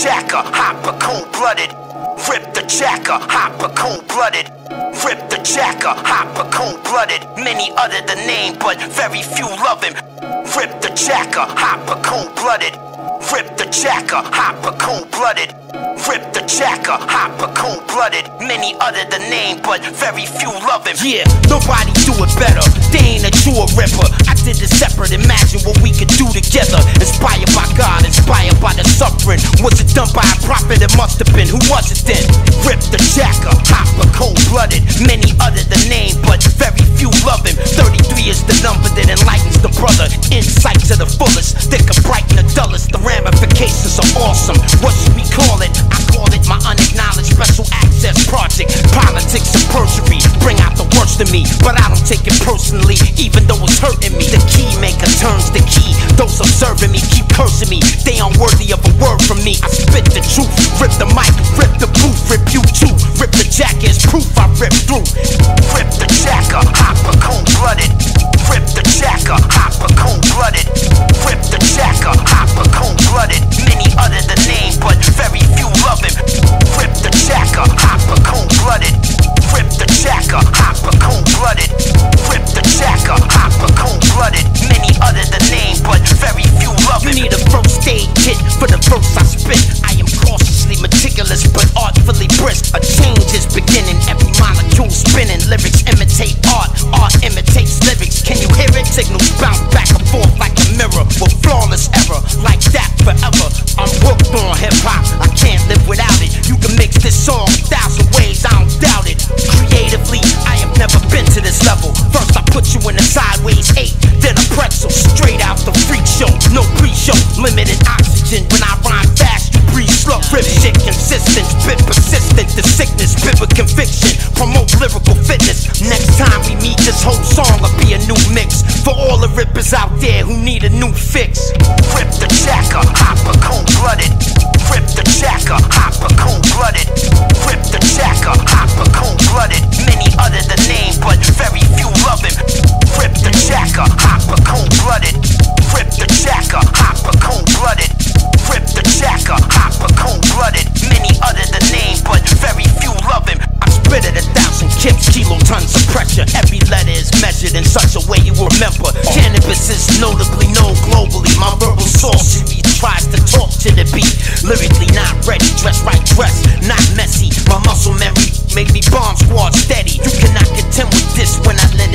jacker, hopper, cold-blooded. Rip the jacker, hopper, cold-blooded. Rip the jacker, hopper, cold-blooded. Many utter the name, but very few love him. Rip the jacker, hopper, cold-blooded. Rip the jacker, hopper, cold-blooded. Rip the jacker, hopper, cold-blooded. Many utter the name, but very few love him. Yeah, nobody do it better. They ain't a true ripper. I did it separate. Imagine what we could do together. Inspired by God, inspired by the suffering. Was it done by a prophet? It must have been. Who was it then? Rip the jacker, hopper, cold-blooded. Many utter the name, but very few love him. 33 is the number that enlightens the brother. Insight to the fullest, thick and bright and the dullest. The ramifications are awesome. What should we call it? I call it my unacknowledged special access project. Politics and perjury bring out the worst in me, but I don't take it personally, even though it's hurting me. The key maker turns the key. Those observing me keep cursing me. They unworthy of a word from me. I spit the truth, rip the mic, rip the booth, rip you too. Rip the jacket is proof I rip through. Rip the jacker, hopper, cold-blooded. Rip the jacker, hopper, cold-blooded. Rip the jacker, hopper, cold-blooded. Many utter the name, but very few love him. Rip the jacker, hopper, cold-blooded. Rip the jacker, hopper, cold-blooded. Rip the jacker, hopper, cold-blooded. Many utter the name, but very few love him. You need a first aid kit for the verse I spit. I am cautiously meticulous, but artfully brisk. A change is beginning, every molecule spinning. Lyrics imitate art, art imitates lyrics. Can you hear it? Signals bounce back and forth like a mirror with flawless error. Like that forever. I'm hooked on hip-hop, I can't live without it. You can mix this song 1,000 ways, I don't doubt it. Creatively, I have never been to this level. First I put you in a sideways 8, then a pretzel. Straight out the freak show, no pre-show. Limited oxygen, when I rhyme fast, you breathe slow. Rip shit consistent, spit persistent. The sickness, spit with conviction, promote lyrical fitness. Next time we meet, this whole song will be a new mix. For all the rippers out there who need a new fix. Rip the jacker, hopper, cold-blooded. Rip the jacker, hopper, cold-blooded. Rip the jacker, hopper, cold-blooded. Many utter the name, but very few love him. Rip the jacker, hopper, cold-blooded. Rip the jacker, hopper, cold-blooded. Rip the jacker, hopper, cold-blooded. Many utter the name, but very few love him. I spit at 1,000 kips, kilotons of pressure. Every letter is measured in such a way you will remember. Cannabis is notably known globally. My verbal sorcery tries to talk to the beat. Lyrically not ready, dress right, dress not messy. My muscle memory make me bomb squad steady. You cannot contend with this when I let it